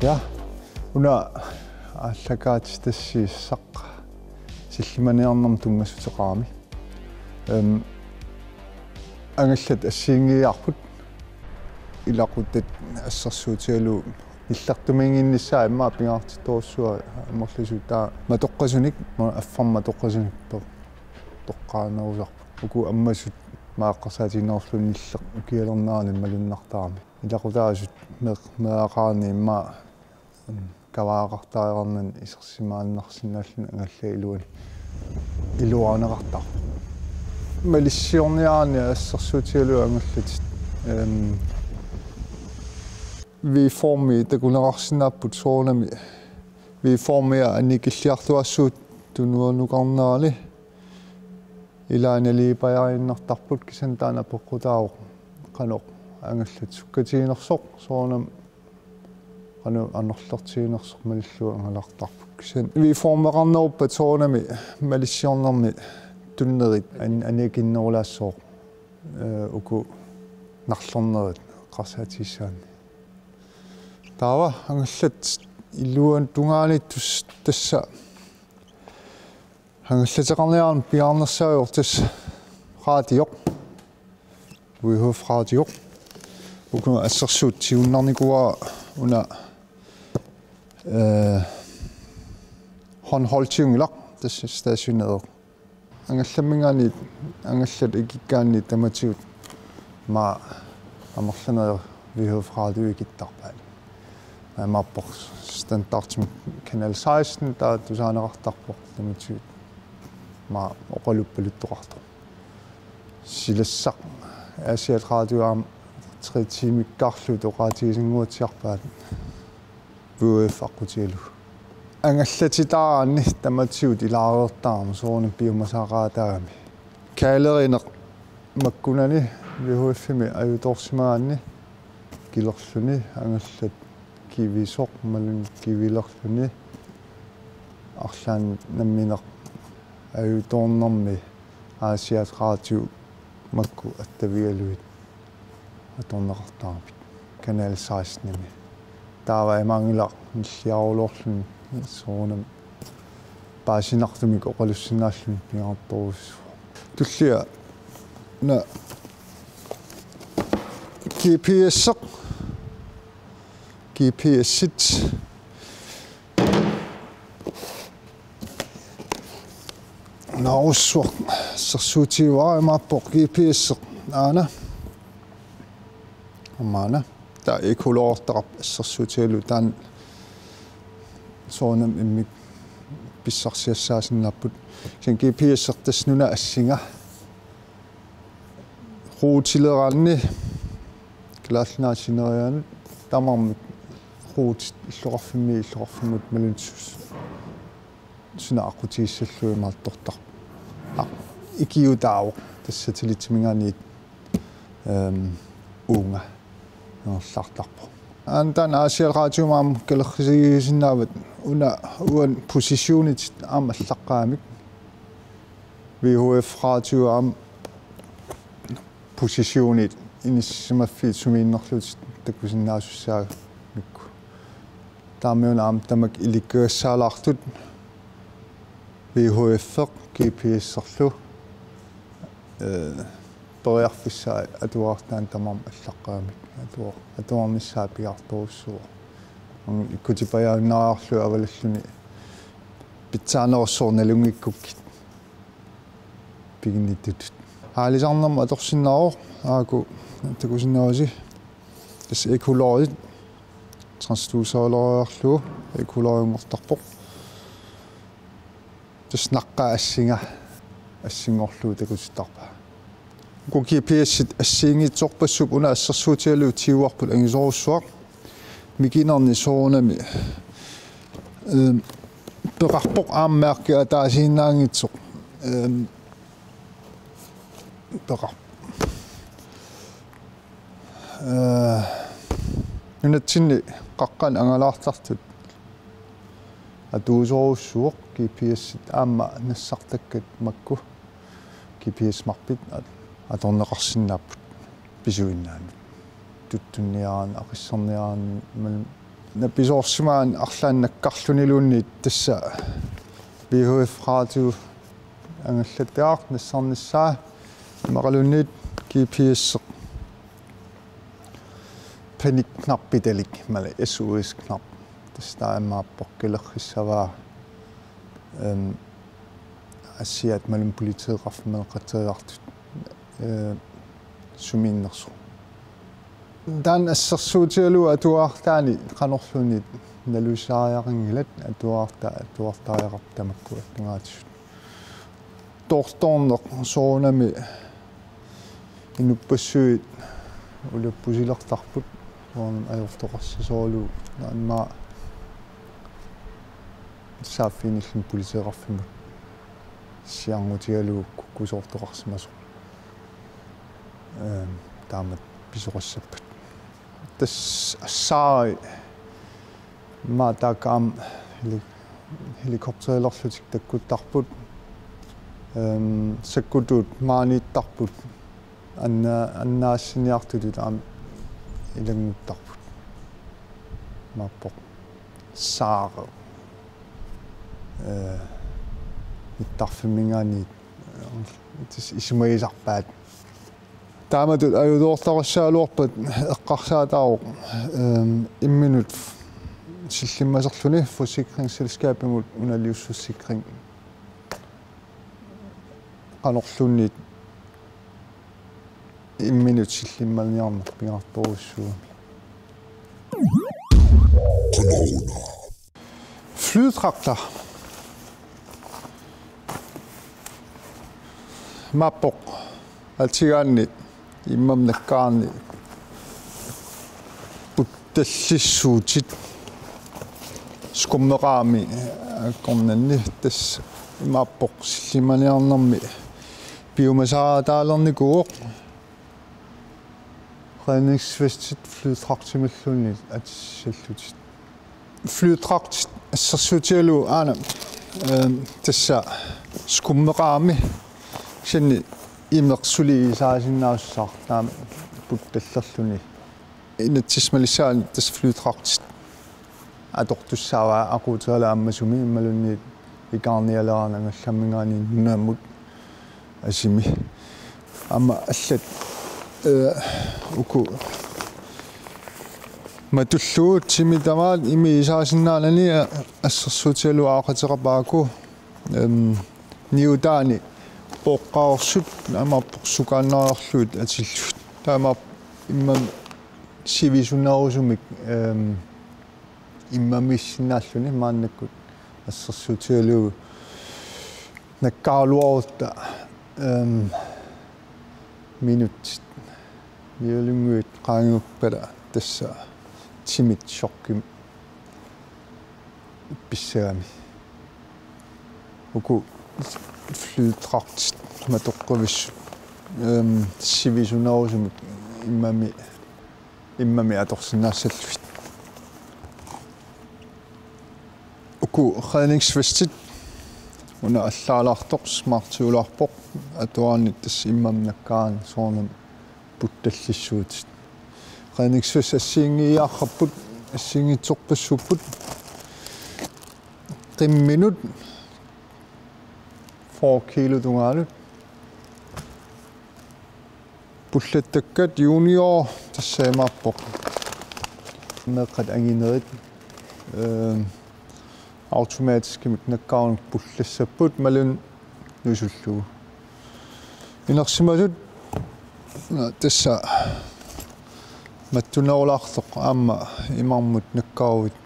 Ja, una allakaat tassiissaq sillimaniarnam tungassutеqaami ангаллат ассиингиарпут илақутат ассарсуутигалу иллартумингиннссаа имма пингаартитторуссуа амерласу таа матоққасуник аффарма тоққасуникпе тоққаанерусарпу уку аммасут мааққарсаатиннерлун иллеқ укиалернаани малуннартаарми илақутаасут меақаани имма каваақартааернан исерсимааннарсинааллун ангалла илуани илуаанеқартар малиссиорниаани ассерсуутигалу ангаллат vi formi takunaqarsinnapput soornami vi formia annikilliarluassut tunuanuqarnaali ilaanaliipajarinnartarput kisantaana peqqutaaq qanoq angallat sukkatiinersoq soornam qanu annerlertiinersoq malillua angalartarput kisan vi formeqarneruppat soornami malissiornermi tunnerit annikinnerulaassooq uku narlornerit qarsaatiissaani Tava angallat illuan tungaanittus tassa angallateqarniarn piarnersaajor tassa raatioq uihuf raatioq uku assersuut tiunnarnikua una håndholdtiungilaq tassa stationeret angallammingaani angallat ikikkaanni tamatiut ma amerlaneer uihuf raatioikittarpaat Mapper standard kanal 16 der tusaaneqartarpoq tamatsuut ma oqaluppaluttоqartor silassaq asiat radioam 3 timikkarlu toqaatigisinguutiarpaat VF aqutialu angallatitaraanni tamatsuut ilaareertaarma soorna biomasaaqaataami kaalerineq makkunani VF-mi ajutorsimaanni kilerluni angallat kivisoq malun kivilerluni arlaan nammineq ajutornermi aasiat radio makku attavialuit atorneqartaarpit kanal 16 nimi taava imangilaq nilliarulorlun soornam paasinartumik oqalussinnaallun piartorus tullia na GPS-seq GPS-sit naussuaq sersuutiuara maappoq GPS-seq aana ammaana taa ekoloortarap sersuutigalu taan soornam immik pissarsiassaasinnapput sen GPS-seq tasnuna assinga ruutileraanni klaallinaasineriaanu tamarmik ruut illoraffimmut malunsus suna aqutiissallуимаартортар ikiutaawo tassatilittimigaaniit uunga nerlartarpo antan aasial radiomaam kalerrisigisinaavat una uan positionit aam allaqqaamik VHF radioaam positionit inissimaffiit sumiinnerlut takusinnaasussaaga mikku taamiun aam tamak ilikkuassaalartut VHF-eq GPS-serlu toriarfissaa atuartaan tamam allaqqaamik atuarnissaa piartorussuuq ikkutipajaannaarlu avalalluni pitsaanerussoornalungikkukit piginnittut haalisarnerma atorsinnaroq aaku takusinnarusi tas ekolorit transducerlererlu ekoloriumortarpoq tas naqqa assingorlu takusittarpa ku GPS-it assiingitsorpassup una assersuutigalu tiuarput angisorussuaq mikinerni soornami peqarpoq aammaarki ataasiinnaangitsoq peqar nunatsinni qaqqan angalaartartut atuusorussuuq GPS-it aamma nassartakkat makku GPS marpit atorneqarsinnaaput pisuinnaanut tuttunniaraan aqisserniaraan napisoorsimaan arlaannakkarluniluunniit tassa BHF radio angallattaaq nassarnissaa maqalunniit GPS panikknappitalik mala SOS knap tastaaimmaapporkilerrissavaa assiat malum politieqarfmeeqateriartut sumiinnersu dan assarsuutialu atuaartaani qanorlunit nalusaariaqingilat atuartaariaqartamakku attungaatissut tortorneq soonami inupassuit uluppusilertarput soon ajortoqarsasoolu naanma saafiinillun politieqarfimut siarngutialu kukkusoortoqarsimasu taamat pisoqassappat tas assaari maataakaam helikopterillerlutik takkuttarput sakkutut maaniittarput annaassiniartutut aam ilanguttarput maappoq saare mittarfimmingaaniit tis isumagisarpaat taamatut ajudoortarassaaluarpat eqqarsaataaruq imminut sillimmaserluni forsikringsselskabimut unaliussussikring qanorlunniit imminut sillimmalniarneq pingartorussuu flytraktor mappoq altigaanni immam nakkaarni puttallissuutit skummeqaami akkornanni tas mappoq sillimaniarnermi biomasaataalerniku redningsvestit flytraktimillunni atissallutit flytrakt assarsuutialu aana tassa skummeqaami sinni imeqsuli saasinnaussaar taama puttallerluni inatsismalissaani tas flytrakt atortussaava aquuterala ammasumi immalunni ikarnialeraana ngallammingaani nunammut asimi amma allat uku matulluut simitamaat imi isaasinnaanani assarsuutialu aaqateqapaaku niutaani poqqaarsut amaapporsukaannaarluut atillut taama immam sivisunnaarusumik immamissinnaalluni maannakkut assarsuutialu nakkaarluarutta minut yelunguit qaanguppala tassa timit shokkim pissaami uku flytrakt matoqqavis sivisunnaarusumik immami atorsinnaassallut uku redningsvestit una allaalartoq smartuularpoq atuaannit tass immam nakkaan soornam puttallissuutit redningsvest assiingiiarrapput assiingitsorpassupput 3 minut 4 kilo tungaalut pullattakkat junior tassaimaappoq meeqqat anginerit automatisk nakkaarnuk pullassaput malun nusullugu inersimasut tassa mattunerulaartoq aamma imarmut nakkaaruvit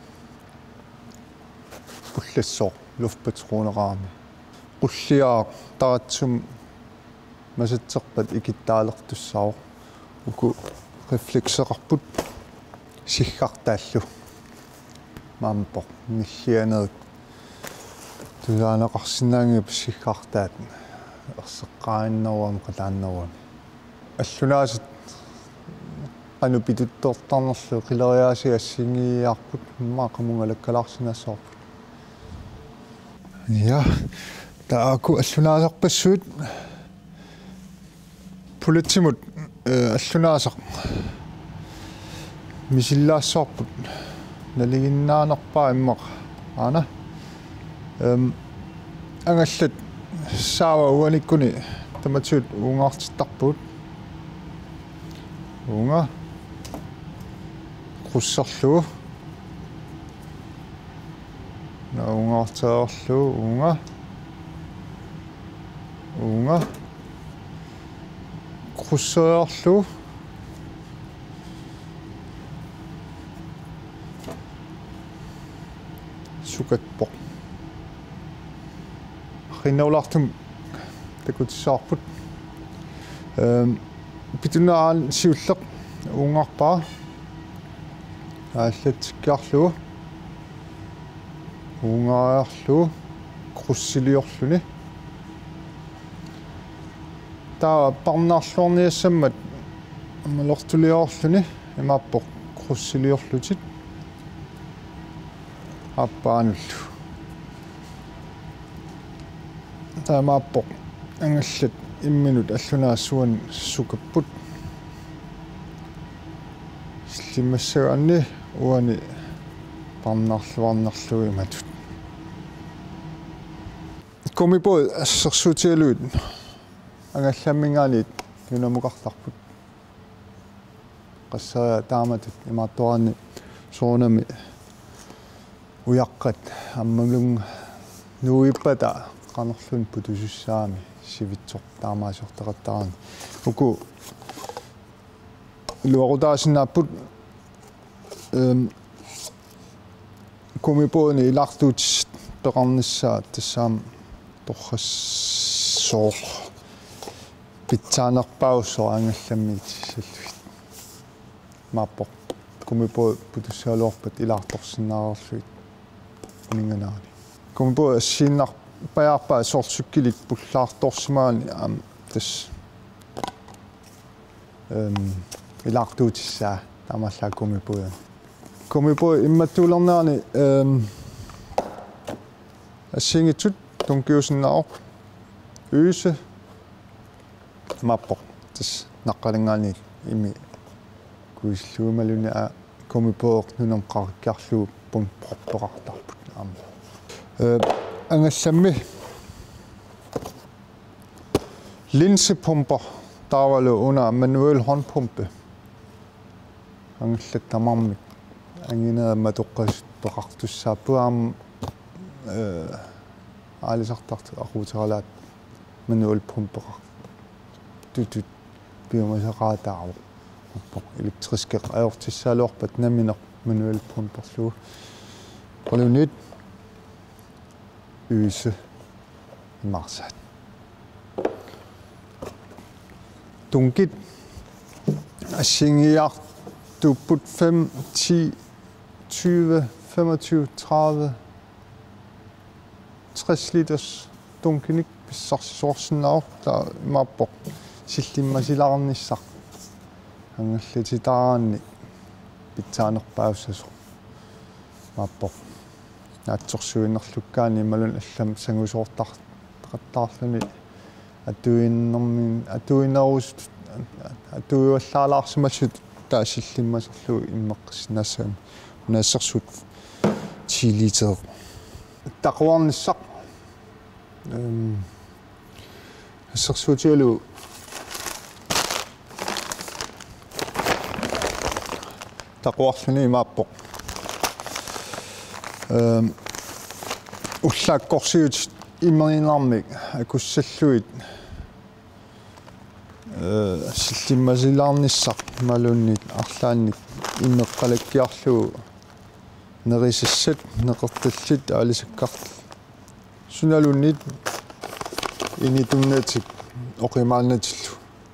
pullassoq luftpatroneqaarmi qulliaa taratsum masatserpat ikittaalertussaruq uku reflekseqarput siggartaallu maampoq nillianerik tulaaneqarsinnaangiup siggartaat erseqqaainneruam qalaanneruam аллунаасат qanupituttortarnerlu qileriaasi assingiiarput maaqamungalakkalаарsinaassорпут ja taaku allunaasarpassuut pulitsimut allunaasaq misillaassорпут налигиннааnerpaa иммақ аана ангаллат саава уаниккуни таматсуут уунгаартиттарпут уунга круссерлугу уунгаартаарлугу уунга круссерлугу сукатпо хиннаулартум такутсаарпут питунаан сиуллеқ уунгарпаа ааллатиккаарлугу уунгаарлугу круссилиорлуни таа парнаарлуорниассаммат малортулиоорлуни имааппоқ круссилиорлутит аппаануллу таамааппоқ ангаллат имминут аллунаассуан сукаппут слимассагаанни уани парнаарлуарнерлуи иматут комипо ассерсуутиалуут ангалламмингаанит юнамукарларпут qassaya taamatut imaattuarani soonami uyaqqat ammalung nuippata qanerlun putusussaami sivitsoq taamaasiortaqattaarani uku luarutaasinaapput komipooni ilartuutis peqarnissaa tassaam torrassooq pitsaanerpaussor angallammiit salluit maappoq komipo putussaaluarpat ilaartorsinnaarerluit ninganaani komipo assiinnar pajaarpaa soortsukkilit pullaartorsimaani tas ilaartuutissaa taamallaa komipo immattuulernaani ассингитсут тункиусиннаорп üüse маппоқ тас наққалингаани ими куиллуумалуни а комипооқ нунам қариккарлуу пун проппоқартарпут аама ангалламми linsepumper таавалу уна manuel håndpumpe ангаллат тамармик ангинаа матоққас пеқартуссааппуаам аалисартарт aquuteralaat manual pumpeqar tutut biomasaqaataaru appoq elektriske ajortissaaluarpat naminer manual pumperlugu qalunit üüse imarsaat tunkit assingiartupput 5 10 20 25 30 60 liters tunkinik pissarsisoorsinnaor taa maappoq sillimmasilаарnissaq angallititaraanni pitsaanerpaaussaso maappoq naatsorsuinnerlukkaani malun allam sangusoortaqattaarluni atuinnermin atuinerus atuiuallaalaarsimassut taa sillimmaserlugu immeqqisnaassaam unaassersut 10 liter taquarnissaq ассерсуутиалу тақуарлуни мааппоқ уллааккорсиут иммеринаармик акуссаллуит силлиммасилаарниссақ малуннит арлаанник иммеққалаккиарлугу нерисассат неқерталлит аалисаккарт суналуннит инитуннатик оқимаалнатиллу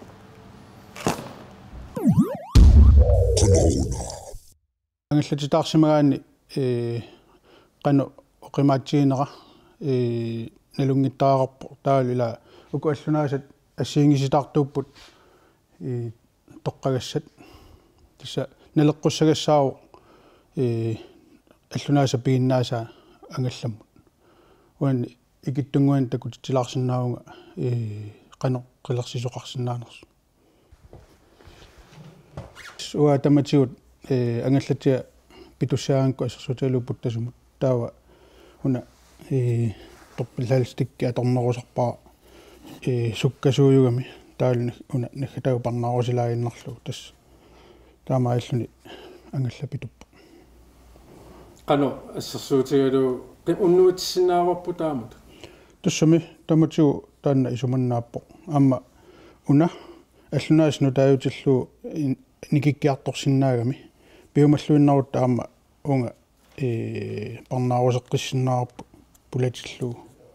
ангаллатитаарсимагаани қану оқимаатсиинера налунгиттаарарпо таалила уку аллунаасат ассиингиситаартууппут тоққагассат тисса налеққуссагассааву аллунааса пииннааса ангалламмут уани икиттунгуан такутитилаарсинаавунга қано қилерсисоқарсинаанерс уа таматигут ангаллатиа питуссаанку ассерсутиалуппут тасумут таава уна торпиллалстикки аторнерусарпаа суккасууюгами таални уна наггатау парнаарусилаагиннарлу тасса таамааллуни ангалла питуппа qanu ассерсуутигалу уннуутиссинаарварпу таамут тассами таматигу таанна исуманнааппо аама уна аллунаасну тааютиллу никиккиарторсинаагами пиумаллуиннарут аама унга парнаарусеққиссинаарпу пулатиллу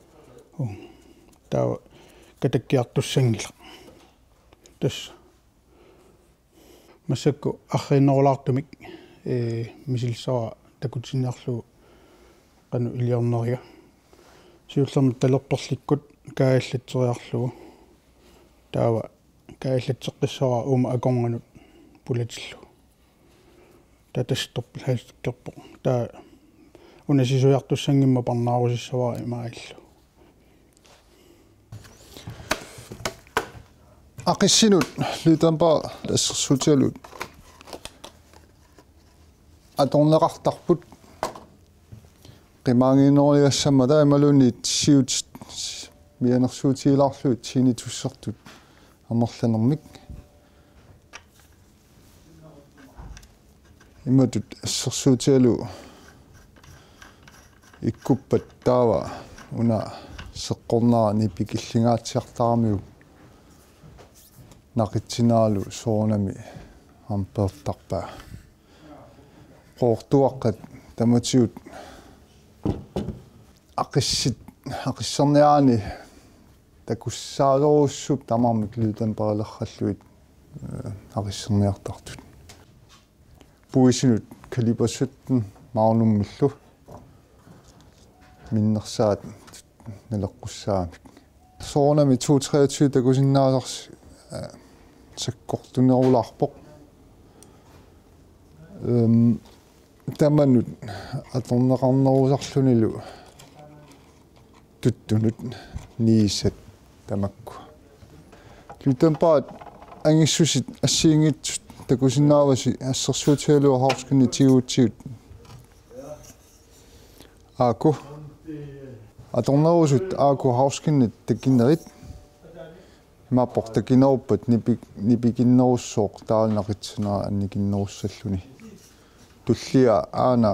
таа катаккиартуссангила тасса массакку арриннерулаартумик мисилсара такутсиниарлу qanu илиорнерига сиуллерми талерторликкут кааллатсериарлугу таава кааллатсеққиссара ума акорнганут пулатиллу татасторпл хааллуккерпо таа унасисуяртуссангимма парнаарусиссаваа имааллу ақиссинут литампа ассерсуутиалут аторнеқартарпут qimaagiinoriassama taamaluunniit siut mianersuutiilаарluut siinitussartut амерланермик иматут ассерсуутиалу иккуппат таава уна сеққорнарани пикиллингаатсиартарамиу нақитсинаалу соонами ампертарпаа qoortuaqqat tamatiut ақиссерниаани такуссаагерусsup тамармик лютан паралерраллуит ақиссерниартартут пуисинут калиберсуттен маунуммиллу миннерсаат налеққуссаамик соонами 223 такусиннаалерс саккортунерулаарпоқ таманут аторнеқарнерусарлунилу туттунут ниисат тамакку лютампаат ангиссусит ассиингитсут такусиннааваси ассерсуутиалуа хаускини тиуутсиут ааку аторнерусут ааку хаускиннит такинерит маппор такинеруппат нипикиннеруссооқ таалнақитсинаа анникиннеруссаллуни туллиа аана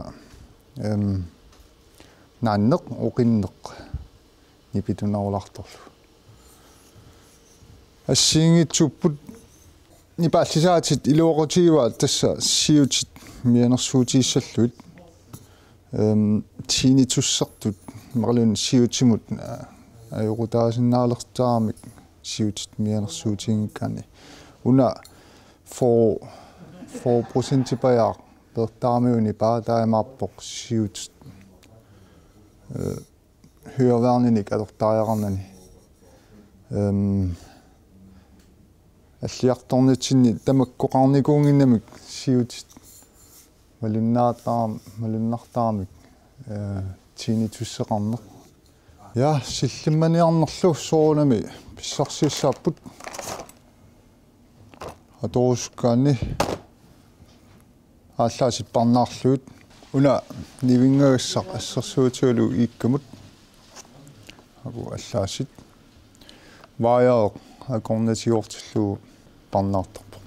нааннеқ оқиннеқ нипитунаруларторлу ассиингитсуппут нипааллисаатит илуоқутигуа тасса сиутит мианерсуутииссаллуит тинитуссартут марлун сиутимут аюрутаасиннаалертаарамик сиутит мианерсуутингкани уна 4% паяа пертаамиуни паатаамааппоқ сиутит højreværnenik adortaararnani аллиарторнитсинни тамаккоқарникуунгиннамик сиутит малуннартаарамик тинитуссеқарнеқ я силлимманиарнерлу соонами писсарсиссааппут аторускаани ааллаасиппарнаарлуут уна нивингагассақ ассерсуутиулу ииккамут агу аллаасит ваяа акорнатиортиллуу парнаартарпо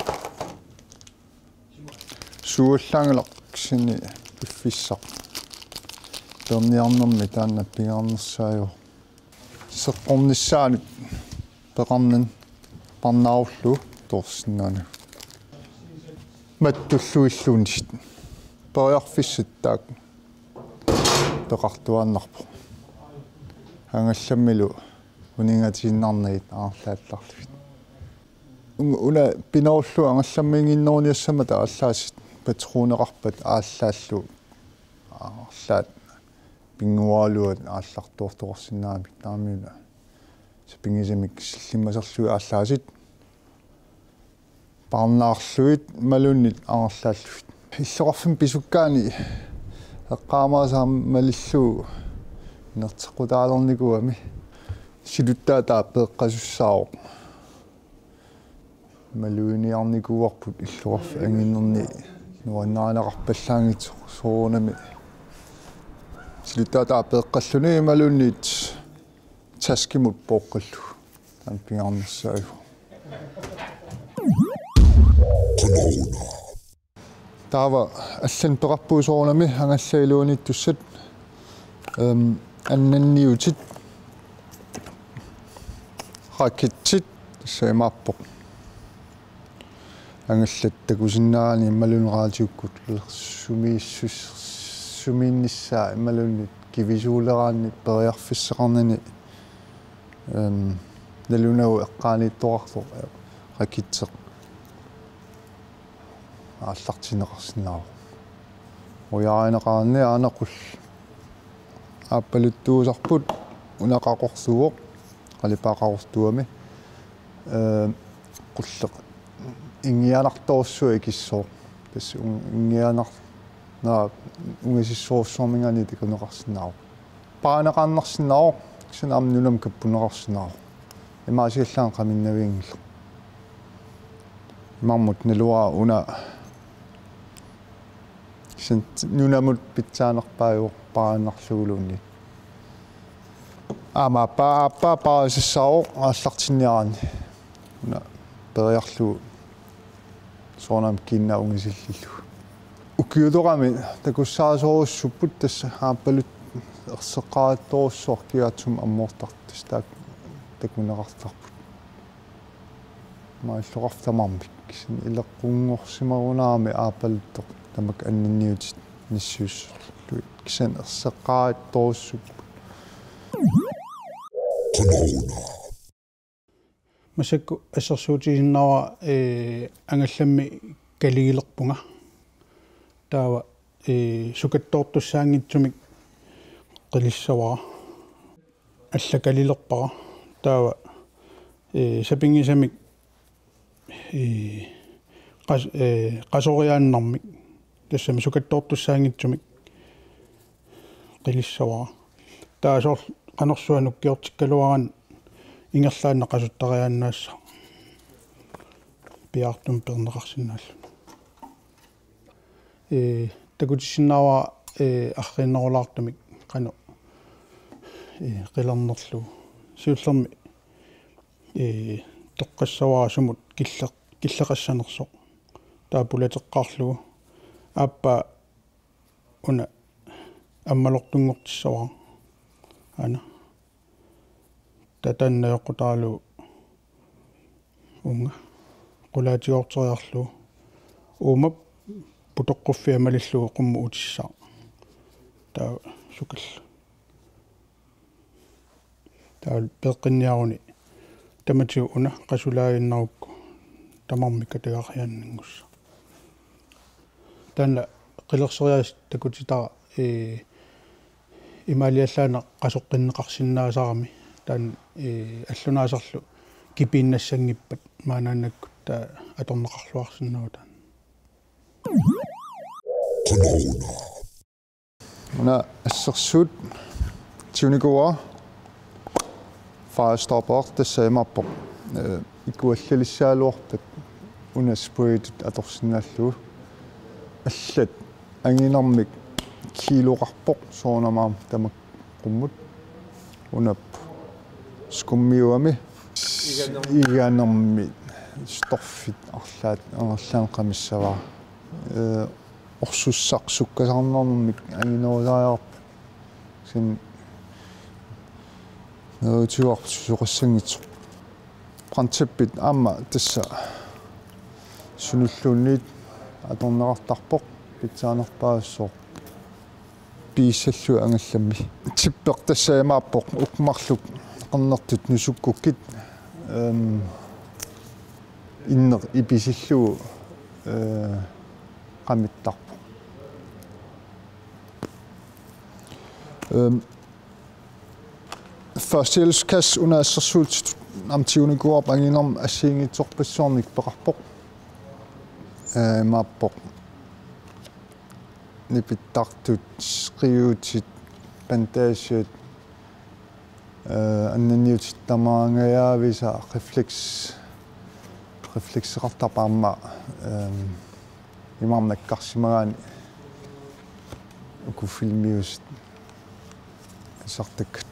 сууллаангала сини пиффиссақ терниарнерми таанна пигарнерсаажо сеққорниссаани пеқарнан парнааруллу торсиннаана маттуллуиллуунисит периарфиссат таак пеқартуааннарпо ангалламмилу унингатииннарнагит аарлаалларлуит уна пинауллу ангалламмингиннеруниассама тааллаасит патруунеқарпат ааллааллу аарлаат пингуаалуат ааллартуортоқорсинаами таамиуна сапингисамик силлиммасерлуи ааллаасит парнаарлуит малуннит аарлааллуит иллоқарфим писуккаани эққаамаасаам малиллуу нертеқутаалерникуами силуттаатаа пеққасуссао малуиниарникуарпут иллоқарф ангиннерни nuannaanaqarpallaangit soorunami silutaata peeqqalluni imalunniit taskimut pooqqallu tan pingarnersaaigu taava allan peqarpuusoorunami angallailuunittussat annanniutit rakitsit seemaappoq ангаллаттакусиннаани ималунераатиуккут сумииннссаа ималуннит кивисуулерааннит периарфиссеқарнани налунау эққааниттоқартоқ ракитсеқ ааллартинеқарсинаа уяаинеқарни аанеқул ааппалуттуусарпут унақақорсуоқ қалипаақарортуами қуллеқ ингианарторсуи киссоо тас ингианар на унгисиссоорсуармингани тикунеқарсинаа паанеқарнарсинаа кисинаамнунам каппунеқарсинаа имаасиаллаан қаминнавингилла имармут налуа уна сент нунамут питсаанерпааюо пааннарлугулуунни ама паасиссао ааллартинниарани уна периарлу соонам кинна унгисиллиллу укиудорами такуссаасоруссуппут тасса ааппалут ерсеққаатторуссуар киаатсум аммоортартас таак такунеқартарпут маиллоқартамармик кисин илеққунгорсимарунаами ааппалуттоқ тамак аннинниутит ниссуussерлу кисан ерсеққаатторуссуппут масакку ассерсуутисиннава ангалламми калигилерпунга таава сукаттоортуссаангитсумик qilissavara аллакалилерпара таава сапингисамик qasoriaannarmik тассами сукаттоортуссаангитсумик qilissavara таасоор qanерсуануккиортиккалуаран ингерлаанна qasuttaриааннаасса пиартум пернеқарсинааллу такутиссиннаава арриннерулаартумик qanu qilernерлу сиуллерми тоққассавара сумут киллеқассанерсоқ таапулатеққарлугу ааппа уна аммалортунгортиссавара ана татаннаёққутаалу унга qulaatiortoriarlu uumap putoqquffiamalillugu qummu utissаа таа сукал таа пеққинниаруни таматиу уна qasulaainnarukku тамармика тагарианнингусса таана qilерсериас такутитара ималиаллаана qasuqqinneqarsinnaasarami таан аллунаасарлу кипииннассангиппат maaнааннакку таа аторнеқарлуарсиннау таан уна ассерсуут тиуникуа фаастарпаар тассаимарпо икуаллалиссаалуартат уна споитут аторсинааллугу аллат ангинармик килоқарпоқ соонамаам тамак qumмут унап скуммиуами иганерми сторфит арлаан qamissavaa орсуссақ суккасарнэрмик ангинерусариарп син нөөтиуар суқассангитсо принциппит аама тасса сунуллуунниит аторнеқартарпоқ питсаанерпаассоо пииссаллу ангалламми типпеқ тассаамааппоқ укмарлук qernnertut nusukkukkit иннер иписиллуу qamittарпу фастилскас унассерсуут амтиуникуарп ангинерм ассиингитсорпассуарник пеқарпоқ мааппоқ нипиттартут скриутит пантаасиат аннанниутит тамаангаявиса рефлексеқартарпаама имарнаккарсимагаани укуфилмиус сартаккат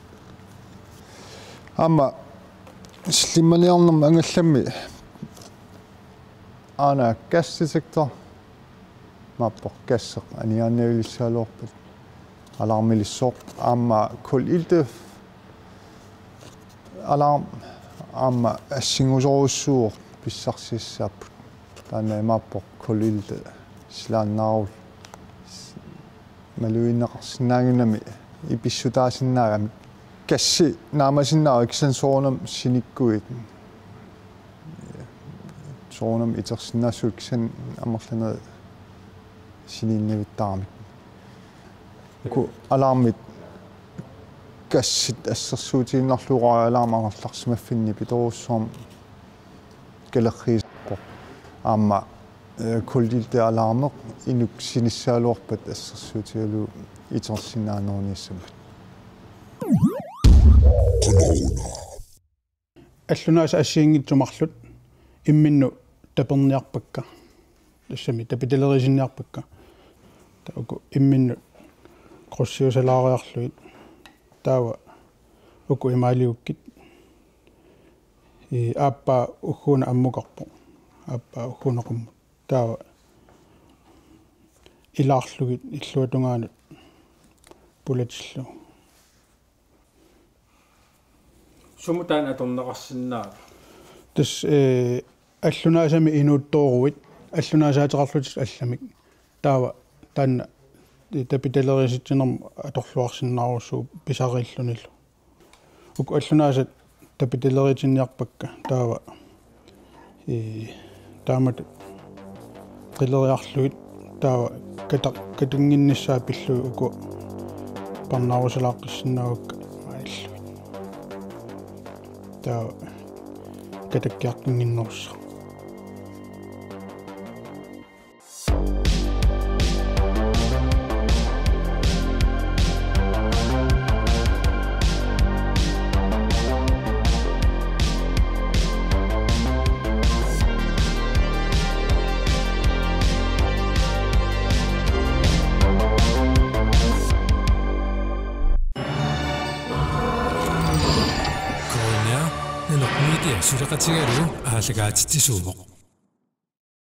ама слимманиарнерма ангалламми ана кассисектор маппор кассеқ аниааннавилиссаалуарпат алармилиссоо аама кулилте аларм аама ассингусоруссуур писсарсиссааппут таана маппор кулилте слааннаарул малуиннеқарсинаагинами иписсутаасиннаагами касси наамасиннаа иксансоорнам синиккуит соорнам итерсиннаасук сан амерлана сининнавиттаармик ку алармит кассит ассерсуутииннарлуураа алаамаарларсимаффинни питоруссуум калерриисқо аама кулдилте алаармеқ инук синиссаалуарпат ассерсуутигалу итерсиннаанерниссамат аллунааса ассиингитсумарлут имминну таперниарпакка тассами тапителерисинниарпакка тауку имминну кроссиусалаариарлуит таава уку имаалиуккит ааппа уггуна аммукарпу ааппа уггунеқуммут таава илаарлугит иллуатунгаанут пулатиллу сумутаан аторнеқарсиннаа тас аллунаасами инуутторуит аллунаасаатерарлутис алламик таава таанна тапителериситсинерм аторлуарсиннааруссуу писариллуниллу уку аллунаасат тапителеритинниарпакка таава таамат qileriarluit taava katungиннссаа пиллу уку парнаарусалааққиссинаагукка мааллуит таава катаккиартунгиннерусса Surakatigaru ahlagaatitisuumoq